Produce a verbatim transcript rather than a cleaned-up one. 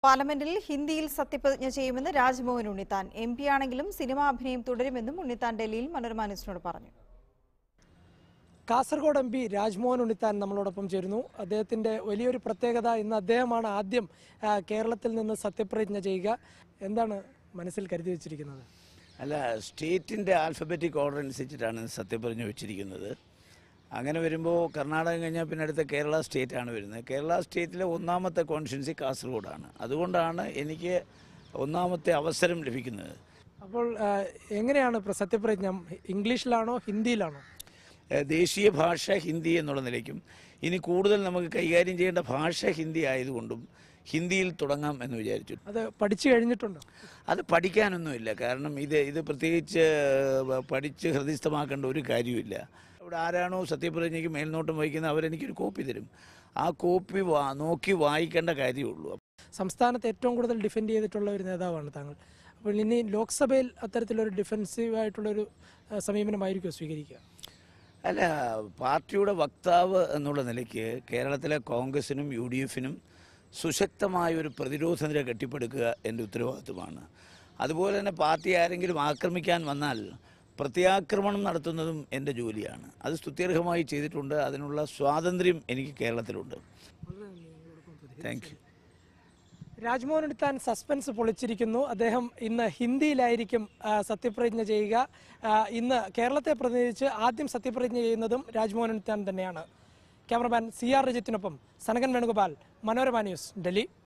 പാർലമെന്റിൽ ഹിന്ദിയിൽ സത്യപ്രതിജ്ഞ ചെയ്യുമെന്ന് രാജ്മോഹൻ ഉണ്ണിത്താൻ. എം പി ആണെങ്കിലും സിനിമാ അഭിനയം തുടരുമെന്നും ഉണ്ണിത്താൻ ഡൽഹിയിൽ മനോരമ ന്യൂസിനോട് പറഞ്ഞു. കാസർഗോഡ് എം പി രാജ്മോഹൻ ഉണ്ണിത്താൻ നമ്മളോടൊപ്പം ചേരുന്നു. അദ്ദേഹത്തിൻ്റെ വലിയൊരു പ്രത്യേകത ഇന്ന് അദ്ദേഹമാണ് ആദ്യം കേരളത്തിൽ നിന്ന് സത്യപ്രതിജ്ഞ ചെയ്യുക. എന്താണ് മനസ്സിൽ കരുതി വെച്ചിരിക്കുന്നത്? അല്ല, സ്റ്റേറ്റിൻ്റെ ആൽഫബറ്റിക് ഓർഡർ അനുസരിച്ചിട്ടാണ് സത്യപ്രതിജ്ഞ വെച്ചിരിക്കുന്നത്. അങ്ങനെ വരുമ്പോൾ കർണാടകം കഴിഞ്ഞാൽ പിന്നെ അടുത്ത കേരള സ്റ്റേറ്റാണ് വരുന്നത്. കേരള സ്റ്റേറ്റിലെ ഒന്നാമത്തെ കോൺസ്റ്റിറ്റ്യുവൻസി കാസർഗോഡാണ്. അതുകൊണ്ടാണ് എനിക്ക് ഒന്നാമത്തെ അവസരം ലഭിക്കുന്നത്. അപ്പോൾ എങ്ങനെയാണ് സത്യപ്രതിജ്ഞ? ഇംഗ്ലീഷിലാണോ ഹിന്ദിയിലാണോ? ദേശീയ ഭാഷ ഹിന്ദി എന്നുള്ള നിലയ്ക്കും ഇനി കൂടുതൽ നമുക്ക് കൈകാര്യം ചെയ്യേണ്ട ഭാഷ ഹിന്ദി ആയതുകൊണ്ടും ഹിന്ദിയിൽ തുടങ്ങാം എന്ന് വിചാരിച്ചു. അത് പഠിച്ചു കഴിഞ്ഞിട്ടുണ്ടോ? അത് പഠിക്കാനൊന്നുമില്ല. കാരണം ഇത് ഇത് പ്രത്യേകിച്ച് പഠിച്ച് ഹൃദയസ്ഥമാക്കേണ്ട ഒരു കാര്യമില്ല. ഇവിടെ ആരാണോ സത്യപ്രതിജ്ഞയ്ക്ക് മേൽനോട്ടം വഹിക്കുന്നത് അവരെനിക്കൊരു കോപ്പി തരും. ആ കോപ്പി വാ നോക്കി വായിക്കേണ്ട കാര്യമുള്ളൂ. സംസ്ഥാനത്ത് ഏറ്റവും കൂടുതൽ ഡിഫെൻഡ് ചെയ്തിട്ടുള്ള ഒരു നേതാവാണ് താങ്കൾ. അപ്പോൾ ഇനി ലോക്സഭയിൽ അത്തരത്തിലൊരു ഡിഫെൻസീവായിട്ടുള്ളൊരു സമീപനമായിരിക്കും സ്വീകരിക്കുക? അല്ല, പാർട്ടിയുടെ വക്താവ് എന്നുള്ള നിലയ്ക്ക് കേരളത്തിലെ കോൺഗ്രസിനും യു ഡി എഫിനും സുശക്തമായൊരു പ്രതിരോധ നിര കെട്ടിപ്പടുക്കുക എൻ്റെ ഉത്തരവാദിത്വമാണ്. അതുപോലെ തന്നെ പാർട്ടി ആരെങ്കിലും ആക്രമിക്കാൻ വന്നാൽ പ്രത്യാക്രമണം നടത്തുന്നതും എൻ്റെ ജോലിയാണ്. അത് സ്തുത്യർഹമായി ചെയ്തിട്ടുണ്ട്. അതിനുള്ള സ്വാതന്ത്ര്യം എനിക്ക് കേരളത്തിലുണ്ട്. Thank you. Rajmohan Unnithan suspense പൊളിച്ചിരിക്കുന്നു. അദ്ദേഹം ഇന്ന് ഹിന്ദിയിലായിരിക്കും സത്യപ്രതിജ്ഞ ചെയ്യുക. ഇന്ന് കേരളത്തെ പ്രതിനിധീകരിച്ച് ആദ്യം സത്യപ്രതിജ്ഞ ചെയ്യുന്നതും രാജ്മോഹൻ ഉണ്ണിത്താൻ തന്നെയാണ്. ക്യാമറമാൻ സി ആർ രജിത്തിനൊപ്പം സനകൻ വേണുഗോപാൽ, മനോരമ ന്യൂസ്, ഡൽഹി.